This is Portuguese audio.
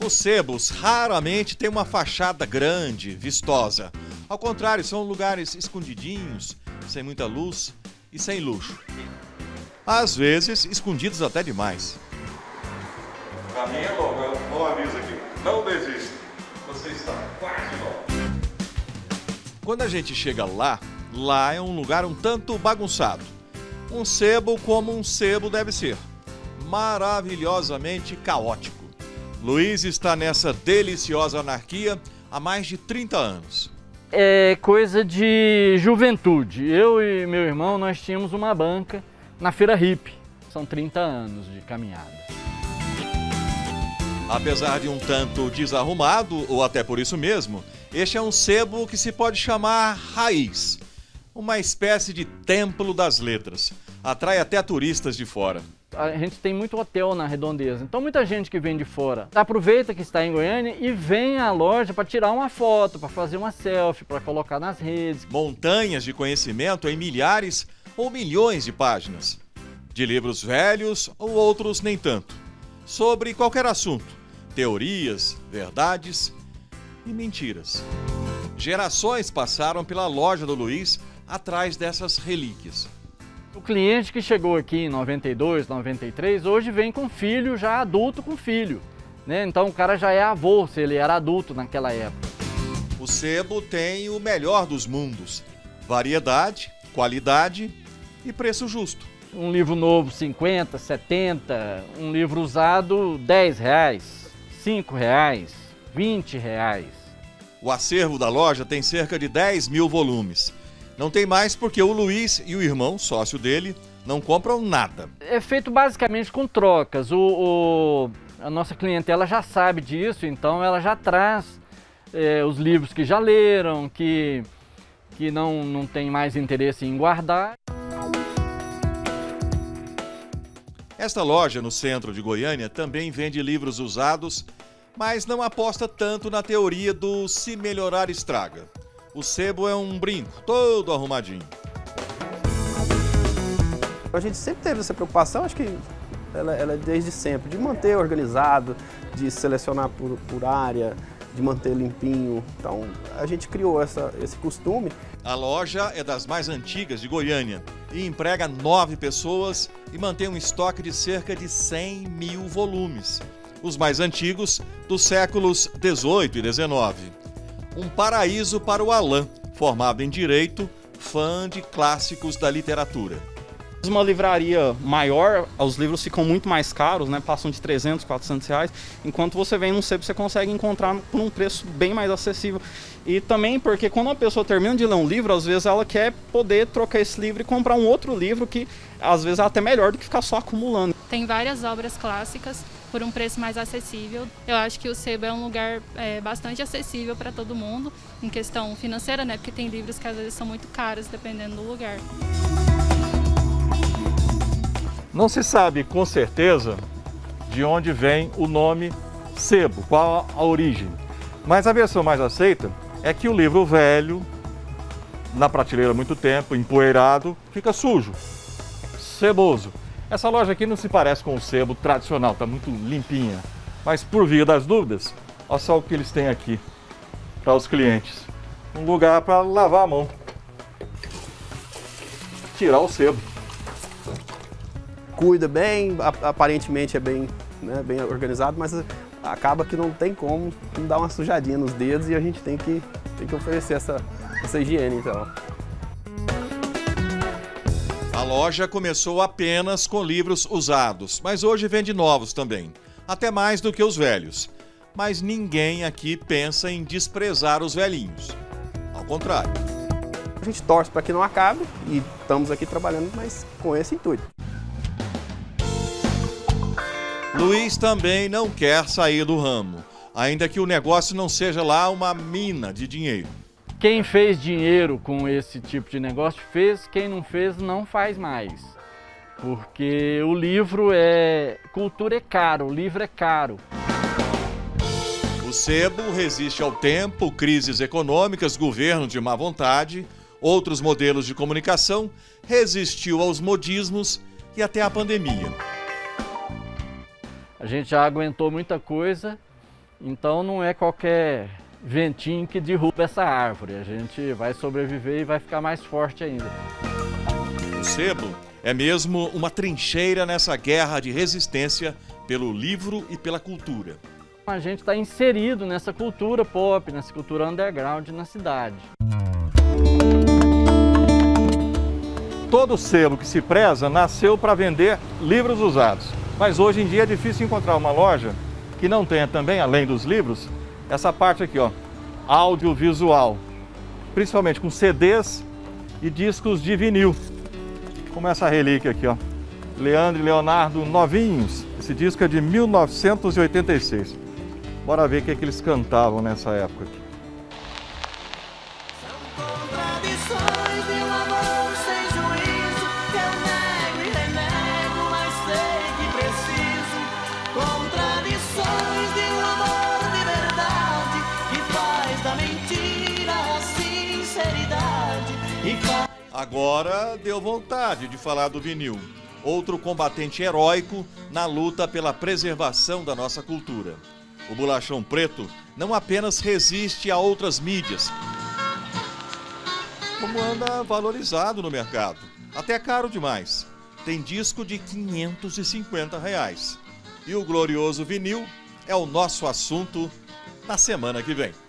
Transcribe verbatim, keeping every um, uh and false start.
Os sebos raramente têm uma fachada grande, vistosa. Ao contrário, são lugares escondidinhos, sem muita luz e sem luxo. Às vezes, escondidos até demais. Caminha logo, bom aviso aqui. Não desista. Você está quase logo. Quando a gente chega lá, lá é um lugar um tanto bagunçado. Um sebo como um sebo deve ser. Maravilhosamente caótico. Luiz está nessa deliciosa anarquia há mais de trinta anos. É coisa de juventude. Eu e meu irmão, nós tínhamos uma banca na Feira Hippie. São trinta anos de caminhada. Apesar de um tanto desarrumado, ou até por isso mesmo, este é um sebo que se pode chamar raiz. Uma espécie de templo das letras. Atrai até turistas de fora. A gente tem muito hotel na Redondeza, então muita gente que vem de fora aproveita que está em Goiânia e vem à loja para tirar uma foto, para fazer uma selfie, para colocar nas redes. Montanhas de conhecimento em milhares ou milhões de páginas. De livros velhos ou outros nem tanto. Sobre qualquer assunto. Teorias, verdades e mentiras. Gerações passaram pela loja do Luiz atrás dessas relíquias. O cliente que chegou aqui em noventa e dois, noventa e três, hoje vem com filho já adulto com filho, né? Então o cara já é avô, se ele era adulto naquela época. O sebo tem o melhor dos mundos. Variedade, qualidade e preço justo. Um livro novo cinquenta, setenta, um livro usado dez reais, cinco reais, vinte reais. O acervo da loja tem cerca de dez mil volumes. Não tem mais porque o Luiz e o irmão, sócio dele, não compram nada. É feito basicamente com trocas. O, o, a nossa clientela já sabe disso, então ela já traz é, os livros que já leram, que, que não, não tem mais interesse em guardar. Esta loja no centro de Goiânia também vende livros usados, mas não aposta tanto na teoria do se melhorar estraga. O sebo é um brinco, todo arrumadinho. A gente sempre teve essa preocupação, acho que ela, ela é desde sempre, de manter organizado, de selecionar por, por área, de manter limpinho. Então a gente criou essa, esse costume. A loja é das mais antigas de Goiânia e emprega nove pessoas e mantém um estoque de cerca de cem mil volumes. Os mais antigos dos séculos dezoito e dezenove. Um paraíso para o Alan, formado em Direito, fã de clássicos da literatura. Uma livraria maior, os livros ficam muito mais caros, né? Passam de trezentos, quatrocentos reais, enquanto você vem num sebo você consegue encontrar por um preço bem mais acessível. E também porque quando a pessoa termina de ler um livro, às vezes ela quer poder trocar esse livro e comprar um outro livro que às vezes é até melhor do que ficar só acumulando. Tem várias obras clássicas por um preço mais acessível. Eu acho que o sebo é um lugar é, bastante acessível para todo mundo, em questão financeira, né? Porque tem livros que às vezes são muito caros, dependendo do lugar. Não se sabe com certeza de onde vem o nome sebo, qual a origem. Mas a versão mais aceita é que o livro velho, na prateleira há muito tempo, empoeirado, fica sujo, ceboso. Essa loja aqui não se parece com o sebo tradicional, está muito limpinha. Mas por via das dúvidas, olha só o que eles têm aqui para os clientes. Um lugar para lavar a mão. Tirar o sebo. Cuida bem, aparentemente é bem, né, bem organizado, mas acaba que não tem como não dar uma sujadinha nos dedos e a gente tem que, tem que oferecer essa, essa higiene, então. A loja começou apenas com livros usados, mas hoje vende novos também, até mais do que os velhos. Mas ninguém aqui pensa em desprezar os velhinhos. Ao contrário. A gente torce para que não acabe e estamos aqui trabalhando, mas com esse intuito. Luiz também não quer sair do ramo, ainda que o negócio não seja lá uma mina de dinheiro. Quem fez dinheiro com esse tipo de negócio fez, quem não fez não faz mais. Porque o livro é... cultura é caro, o livro é caro. O sebo resiste ao tempo, crises econômicas, governo de má vontade, outros modelos de comunicação, resistiu aos modismos e até à pandemia. A gente já aguentou muita coisa Então não é qualquer ventinho que derruba essa árvore. A gente vai sobreviver e vai ficar mais forte ainda. O sebo é mesmo uma trincheira nessa guerra de resistência pelo livro e pela cultura. A gente está inserido nessa cultura pop, nessa cultura underground na cidade. Todo sebo que se preza nasceu para vender livros usados. Mas hoje em dia é difícil encontrar uma loja que não tenha também, além dos livros, essa parte aqui, ó, audiovisual. Principalmente com C Ds e discos de vinil. Como essa relíquia aqui, ó. Leandro e Leonardo novinhos. Esse disco é de mil novecentos e oitenta e seis. Bora ver o que, é que eles cantavam nessa época aqui. Agora deu vontade de falar do vinil, outro combatente heróico na luta pela preservação da nossa cultura. O bolachão preto não apenas resiste a outras mídias, como anda valorizado no mercado, até caro demais. Tem disco de quinhentos e cinquenta reais. E o glorioso vinil é o nosso assunto na semana que vem.